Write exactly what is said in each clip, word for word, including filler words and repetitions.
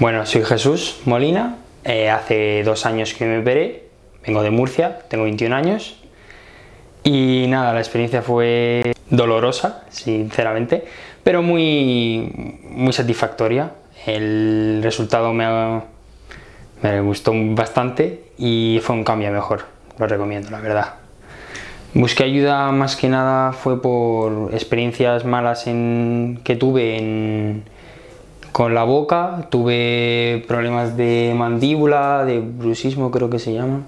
Bueno, soy Jesús Molina, eh, hace dos años que me operé, vengo de Murcia, tengo veintiún años y nada, la experiencia fue dolorosa, sinceramente, pero muy, muy satisfactoria. El resultado me, ha, me gustó bastante y fue un cambio mejor, lo recomiendo, la verdad. Busqué ayuda más que nada fue por experiencias malas en, que tuve en, con la boca, tuve problemas de mandíbula, de bruxismo creo que se llama,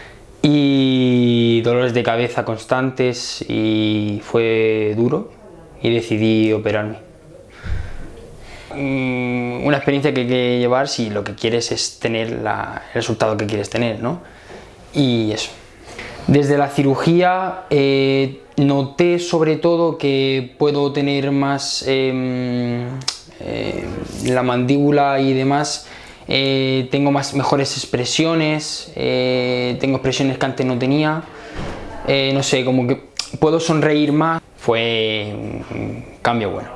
y dolores de cabeza constantes y fue duro y decidí operarme. Una experiencia que hay que llevar si lo que quieres es tener la, el resultado que quieres tener, ¿no? Y eso. Desde la cirugía eh, noté sobre todo que puedo tener más eh, eh, la mandíbula y demás, eh, tengo más, mejores expresiones, eh, tengo expresiones que antes no tenía, eh, no sé, como que puedo sonreír más, fue un cambio bueno.